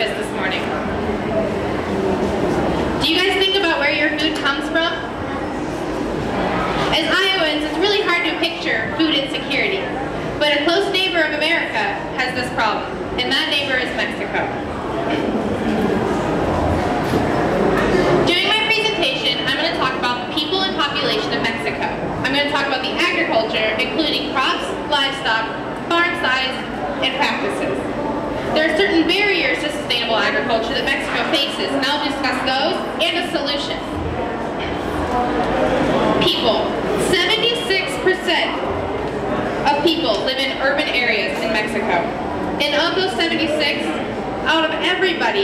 breakfast this morning? Do you guys think about where your food comes from? As Iowans, it's really hard to picture food insecurity, but a close neighbor of America has this problem, and that neighbor is Mexico. During my presentation, I'm going to talk about the people and population of Mexico. I'm going to talk about the agriculture, including crops, livestock, farm size, and practices. There are certain barriers to sustainable agriculture that Mexico faces, and I'll discuss those and a solution. People. 76% of people live in urban areas in Mexico. And of those 76, out of everybody,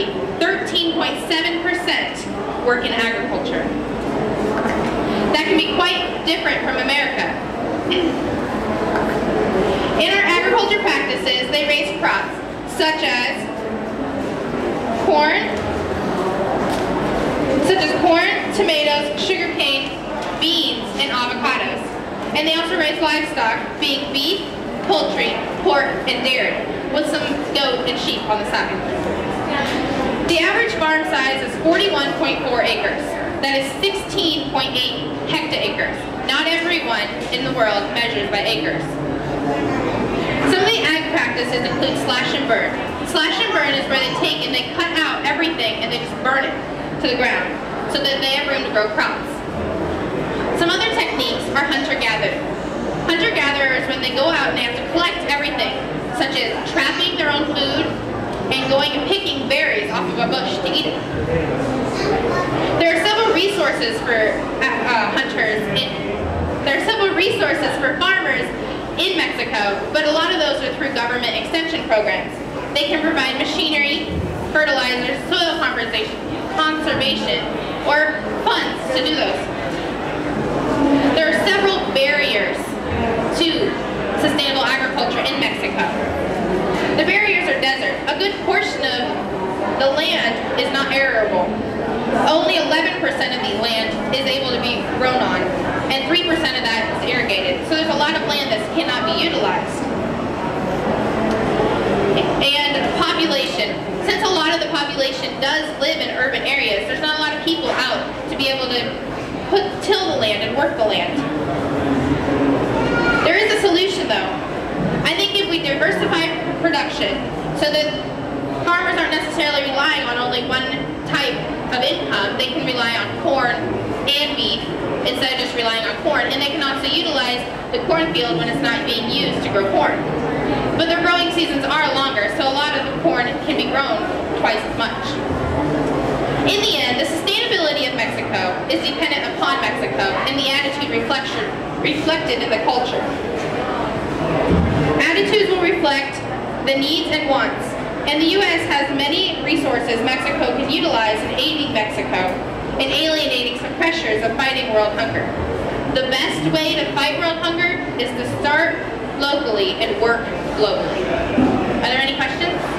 13.7% work in agriculture. That can be quite different from America. In our agriculture practices, they raise crops such as corn, tomatoes, sugarcane, beans, and avocados. And they also raise livestock, being beef, poultry, pork, and dairy, with some goat and sheep on the side. The average farm size is 41.4 acres. That is 16.8 hectaacres. Not everyone in the world measures by acres. Some of the ag practices include slash and burn. Slash and burn is where they take and they cut out everything and they just burn it to the ground so that they have room to grow crops. Some other techniques are hunter-gatherer. Hunter-gatherers, when they go out and they have to collect everything, such as trapping their own food and going and picking berries off of a bush to eat it. There are several resources for farmers in Mexico, but a lot of those are through government extension programs. They can provide machinery, fertilizers, soil conservation, or funds to do those. There are several barriers to sustainable agriculture in Mexico. The barriers are desert. A good portion of the land is not arable. Only 11% of the land is able to be grown on, and 3% of that is irrigated. So there's a lot of land that cannot be utilized. And population. Since a lot of the population does live in urban areas, there's not a lot of people out to be able to till the land and work the land. There is a solution though. I think if we diversify production so that farmers aren't necessarily relying on only one type of income, they can rely on corn and beef instead of just relying on corn, and they can also utilize the cornfield when it's not being used to grow corn. But their growing seasons are longer, so a lot of the corn can be grown twice as much. In the end, the sustainability of Mexico is dependent upon Mexico and the attitude reflected in the culture. Attitudes will reflect the needs and wants, and the U.S. has many resources Mexico can utilize in aiding Mexico in alienating some pressures of fighting world hunger. The best way to fight world hunger is to start locally and work globally. Are there any questions?